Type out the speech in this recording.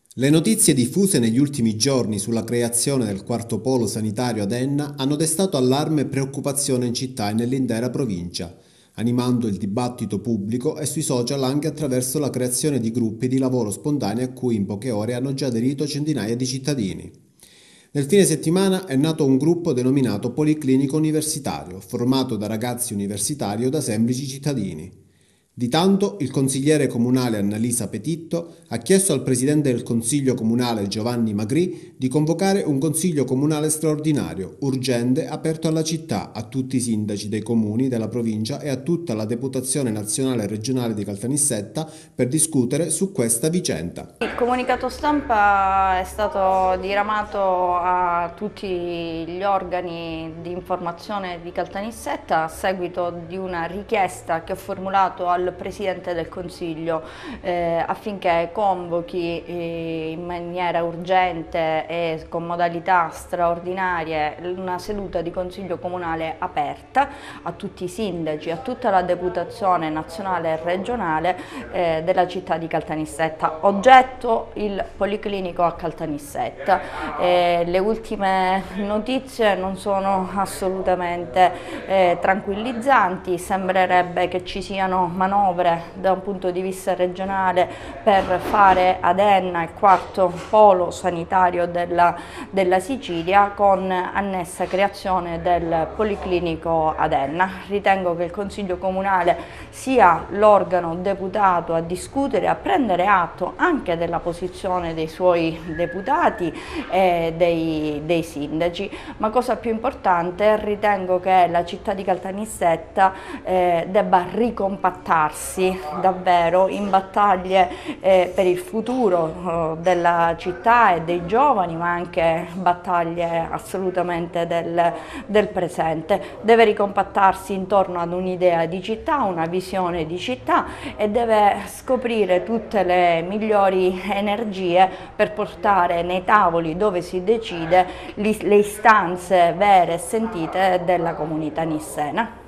Le notizie diffuse negli ultimi giorni sulla creazione del quarto polo sanitario ad Enna hanno destato allarme e preoccupazione in città e nell'intera provincia, animando il dibattito pubblico e sui social anche attraverso la creazione di gruppi di lavoro spontanei a cui in poche ore hanno già aderito centinaia di cittadini. Nel fine settimana è nato un gruppo denominato Policlinico Universitario, formato da ragazzi universitari o da semplici cittadini. Di tanto, il consigliere comunale Annalisa Petitto ha chiesto al presidente del Consiglio comunale Giovanni Magri di convocare un Consiglio comunale straordinario, urgente, aperto alla città, a tutti i sindaci dei comuni della provincia e a tutta la Deputazione nazionale e regionale di Caltanissetta per discutere su questa vicenda. Il comunicato stampa è stato diramato a tutti gli organi di informazione di Caltanissetta a seguito di una richiesta che ho formulato al Presidente del Consiglio affinché convochi in maniera urgente e con modalità straordinarie una seduta di Consiglio Comunale aperta a tutti i sindaci, a tutta la Deputazione nazionale e regionale della città di Caltanissetta. Oggetto il Policlinico a Caltanissetta. Le ultime notizie non sono assolutamente tranquillizzanti, sembrerebbe che ci siano manovre da un punto di vista regionale per fare ad Enna il quarto polo sanitario della Sicilia con annessa creazione del Policlinico ad Enna. Ritengo che il Consiglio Comunale sia l'organo deputato a discutere, a prendere atto anche della posizione dei suoi deputati e dei sindaci, ma cosa più importante, ritengo che la città di Caltanissetta debba ricompattarsi davvero in battaglie per il futuro della città e dei giovani, ma anche battaglie assolutamente del presente. Deve ricompattarsi intorno ad un'idea di città, una visione di città e deve scoprire tutte le migliori energie per portare nei tavoli dove si decide le istanze vere e sentite della comunità nissena.